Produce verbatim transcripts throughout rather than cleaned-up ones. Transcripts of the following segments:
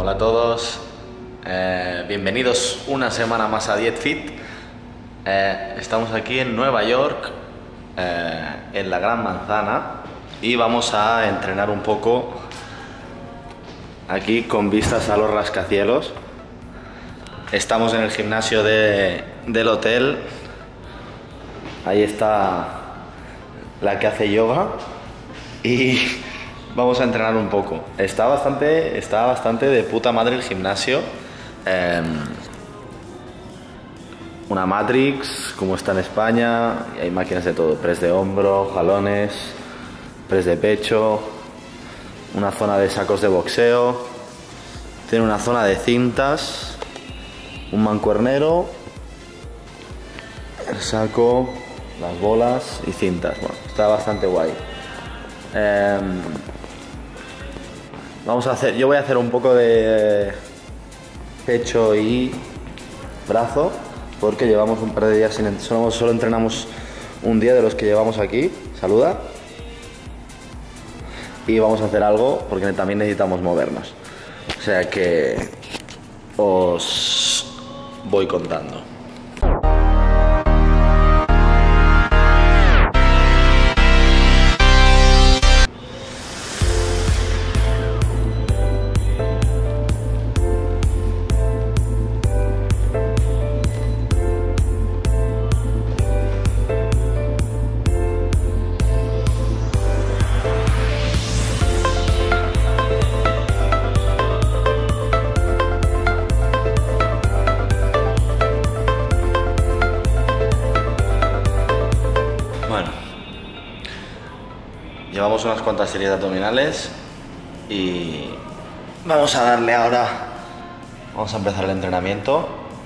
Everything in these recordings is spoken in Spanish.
Hola a todos, eh, bienvenidos una semana más a Diet Fit. Eh, estamos aquí en Nueva York, eh, en la Gran Manzana, y vamos a entrenar un poco aquí con vistas a los rascacielos. Estamos en el gimnasio de, del hotel. Ahí está la que hace yoga y vamos a entrenar un poco. Está bastante, está bastante de puta madre el gimnasio. Eh, una Matrix, como está en España, y hay máquinas de todo. Press de hombro, jalones, press de pecho, una zona de sacos de boxeo, tiene una zona de cintas, un mancuernero, el saco, las bolas y cintas. Bueno, está bastante guay. Eh, vamos a hacer, yo voy a hacer un poco de pecho y brazo, porque llevamos un par de días sin, solo, solo entrenamos un día de los que llevamos aquí. Saluda. Y vamos a hacer algo porque también necesitamos movernos. O sea que os voy contando. Llevamos unas cuantas series de abdominales y vamos a darle ahora, vamos a empezar el entrenamiento.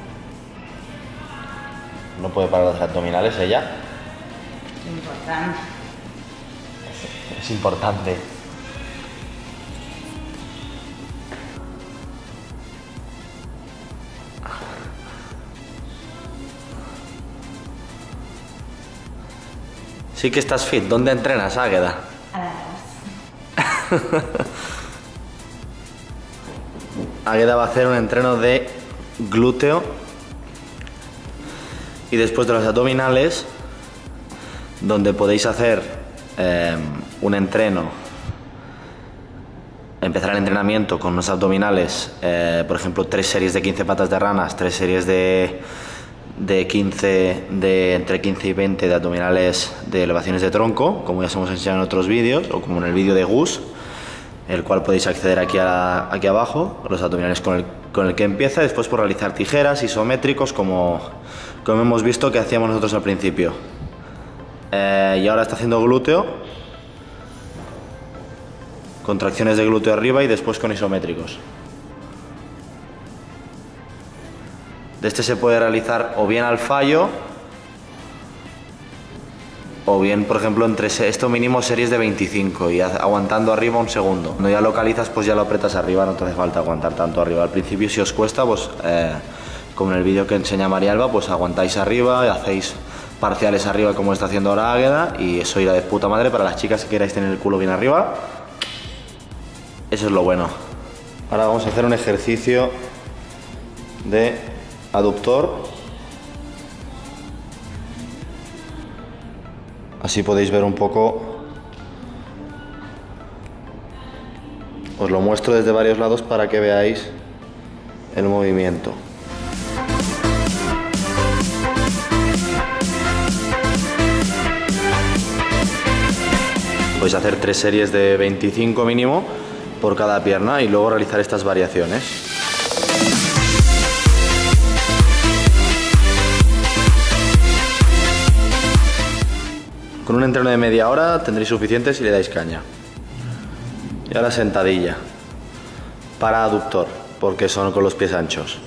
No puede parar de hacer abdominales ella. Importante. Es, es importante. Sí que estás fit. ¿Dónde entrenas, Águeda? A la Águeda va a hacer un entreno de glúteo y después de los abdominales, donde podéis hacer eh, un entreno, empezar el entrenamiento con unos abdominales, eh, por ejemplo, tres series de quince patas de ranas, tres series de, de quince, de entre quince y veinte de abdominales de elevaciones de tronco, como ya os hemos enseñado en otros vídeos, o como en el vídeo de Gus, el cual podéis acceder aquí, a, aquí abajo, los abdominales con el, con el que empieza. Después por realizar tijeras, isométricos, como, como hemos visto que hacíamos nosotros al principio. Eh, y ahora está haciendo glúteo, contracciones de glúteo arriba y después con isométricos. De este se puede realizar o bien al fallo, o bien, por ejemplo, entre esto mínimo series de veinticinco y aguantando arriba un segundo. Cuando ya localizas, pues ya lo apretas arriba, no te hace falta aguantar tanto arriba. Al principio, si os cuesta, pues eh, como en el vídeo que enseña Marialba, pues aguantáis arriba y hacéis parciales arriba como está haciendo ahora Águeda, y eso irá de puta madre para las chicas que queráis tener el culo bien arriba. Eso es lo bueno. Ahora vamos a hacer un ejercicio de aductor. Así podéis ver un poco. Os lo muestro desde varios lados para que veáis el movimiento. Podéis hacer tres series de veinticinco mínimo por cada pierna y luego realizar estas variaciones. Con un entreno de media hora tendréis suficiente si le dais caña. Y ahora sentadilla para aductor, porque son con los pies anchos.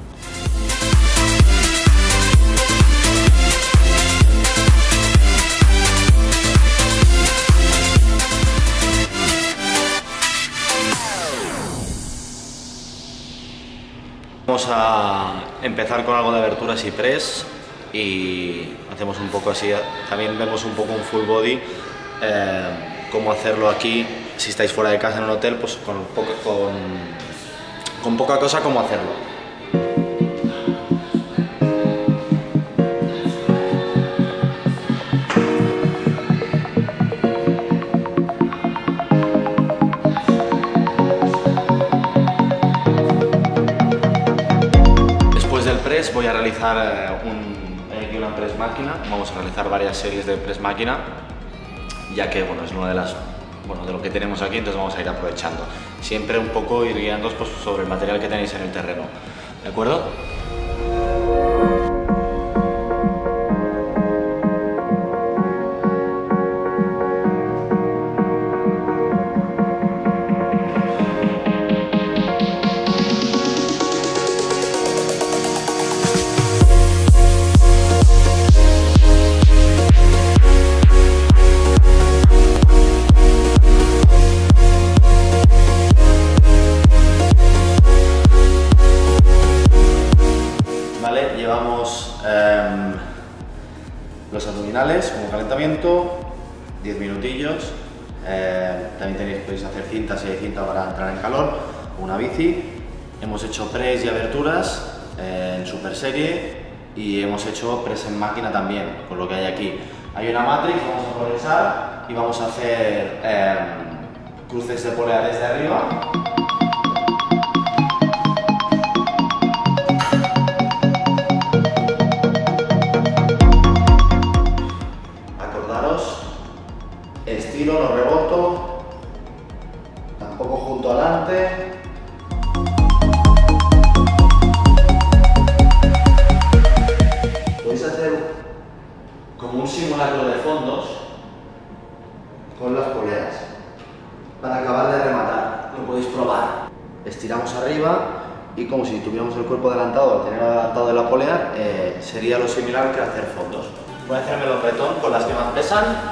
Vamos a empezar con algo de aberturas y press. Y hacemos un poco así, también vemos un poco un full body, eh, cómo hacerlo aquí si estáis fuera de casa en un hotel, pues con, un poco, con con poca cosa cómo hacerlo. Después del press voy a realizar eh, un, eh, una press máquina. Vamos a realizar varias series de press máquina, ya que bueno, es una de las bueno, de lo que tenemos aquí, entonces vamos a ir aprovechando. Siempre un poco ir guiándoos pues, sobre el material que tenéis en el terreno, ¿de acuerdo? Llevamos eh, los abdominales como calentamiento, diez minutillos. Eh, también tenéis, podéis hacer cintas si hay cinta para entrar en calor, una bici. Hemos hecho press y aberturas eh, en super serie y hemos hecho press en máquina también, con lo que hay aquí. Hay una matrix, vamos a aprovechar y vamos a hacer eh, cruces de polea desde arriba. Estiro, no reboto, tampoco junto adelante. Podéis hacer como un simulacro de fondos con las poleas para acabar de rematar. Lo podéis probar. Estiramos arriba y como si tuviéramos el cuerpo adelantado, al tener adelantado de la polea, eh, sería lo similar que hacer fondos. Voy a hacerme los retón con las que más pesan.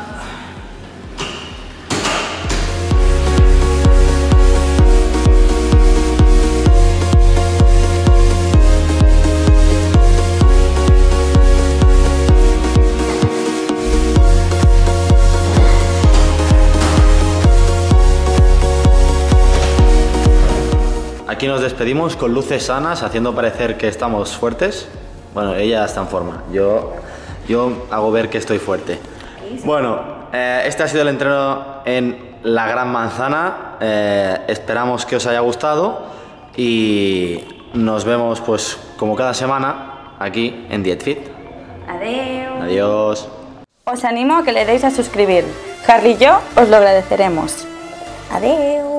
Aquí nos despedimos con luces sanas, haciendo parecer que estamos fuertes. Bueno, ella está en forma, yo, yo hago ver que estoy fuerte. Bueno, eh, este ha sido el entreno en la Gran Manzana. Eh, esperamos que os haya gustado y nos vemos pues como cada semana aquí en DietFit. Adiós. Adiós. Os animo a que le deis a suscribir. Harry y yo os lo agradeceremos. Adiós.